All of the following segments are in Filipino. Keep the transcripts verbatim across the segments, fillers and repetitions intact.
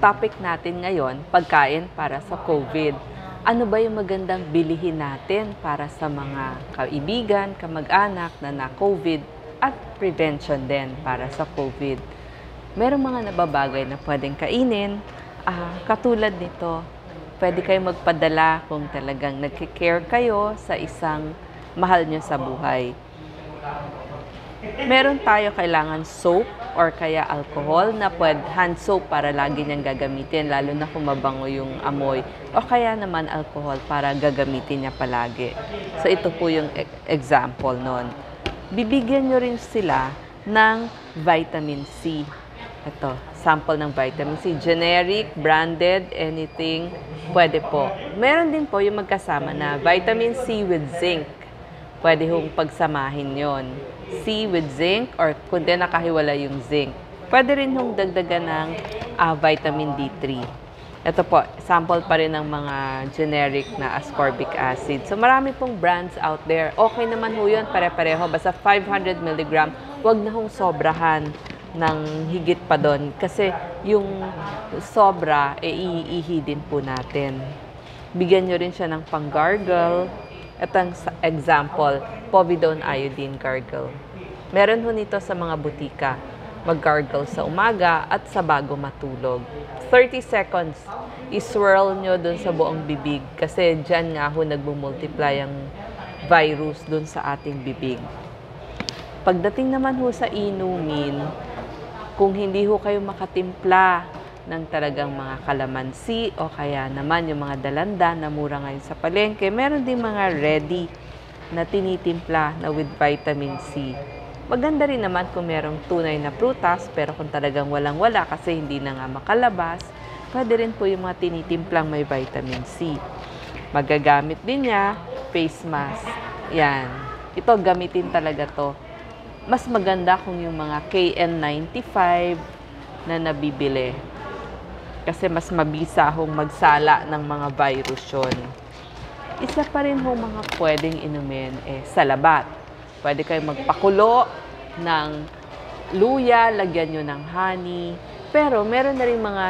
topic natin ngayon, pagkain para sa COVID. Ano ba yung magandang bilihin natin para sa mga kaibigan, kamag-anak na na-COVID at prevention din para sa COVID? Merong mga nababagay na pwedeng kainin, ah, katulad nito, pwede kayo magpadala kung talagang nagkikare kayo sa isang mahal nyo sa buhay. Meron tayo kailangan soap or kaya alcohol na pwede, hand soap para lagi niyang gagamitin, lalo na kung mabango yung amoy. O kaya naman alcohol para gagamitin niya palagi. So ito po yung example nun. Bibigyan nyo rin sila ng vitamin C. Ito, sample ng vitamin C. Generic, branded, anything, pwede po. Meron din po yung magkasama na vitamin C with zinc. Pwede hong pagsamahin yon. C with zinc or kundi nakahiwala yung zinc. Pwede rin hong dagdagan ng uh, vitamin D three. Ito po, sample pa rin ng mga generic na ascorbic acid. So marami pong brands out there. Okay naman ho yun, pare-pareho. Basta five hundred milligram, wag na hong sobrahan ng higit pa doon. Kasi yung sobra, e iihi din po natin. Bigyan nyo rin siya ng pang-gargle. Itong example, povidone iodine gargle. Meron ho nito sa mga butika. Mag-gargle sa umaga at sa bago matulog. thirty seconds, iswirl nyo dun sa buong bibig kasi dyan nga ho nagmumultiply ang virus dun sa ating bibig. Pagdating naman ho sa inumin, kung hindi ho kayo makatimpla ng talagang mga kalamansi o kaya naman yung mga dalanda na mura ngayon sa palengke, meron din mga ready na tinitimpla na with vitamin C. Maganda rin naman kung merong tunay na prutas, pero kung talagang walang-wala kasi hindi na nga makalabas, pwede rin po yung mga tinitimplang may vitamin C. Magagamit din niya, face mask. Yan. Ito, gamitin talaga to. Mas maganda kung yung mga K N ninety-five na nabibili. Kasi mas mabisa hong magsala ng mga virus yun. Isa pa rin hong mga pwedeng inumin eh, salabat. Pwede kayo magpakulo ng luya, lagyan nyo ng honey. Pero meron na rin mga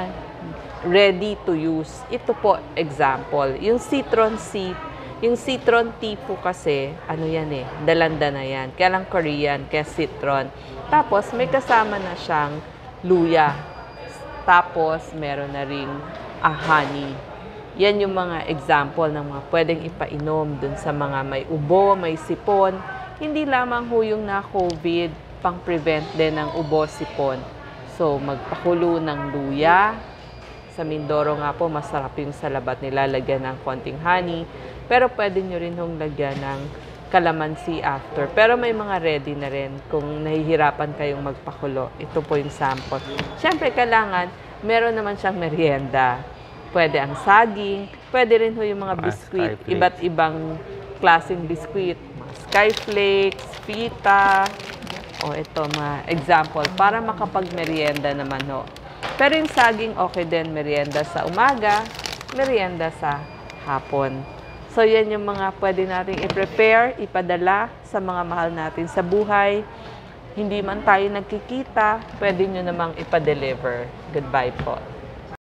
ready to use. Ito po, example. Yung citron seed, yung citron tea po kasi, ano yan eh, dalanda na yan. Kaya lang Korean, kaya citron. Tapos may kasama na siyang luya. Tapos, meron na ring ah, honey. Yan yung mga example ng mga pwedeng ipainom dun sa mga may ubo, may sipon. Hindi lamang ho yung na-COVID, pang-prevent din ng ubo, sipon. So, magpakulo ng luya. Sa Mindoro nga po, masarap yung salabat nila, lagyan ng konting honey. Pero pwede nyo rin hong lagyan ng kalamansi after. Pero may mga ready na rin kung nahihirapan kayong magpakulo. Ito po yung sample. Siyempre, kailangan meron naman siyang merienda. Pwede ang saging, pwede rin ho yung mga biskuit, iba't ibang klaseng biskuit. Mga skyflakes, pita, o ito mga example, para makapag-merienda naman ho. Pero yung saging, okay din, merienda sa umaga, merienda sa hapon. So, yan yung mga pwede natin i-prepare, ipadala sa mga mahal natin sa buhay. Hindi man tayo nagkikita, pwede nyo namang ipa-deliver. Goodbye po.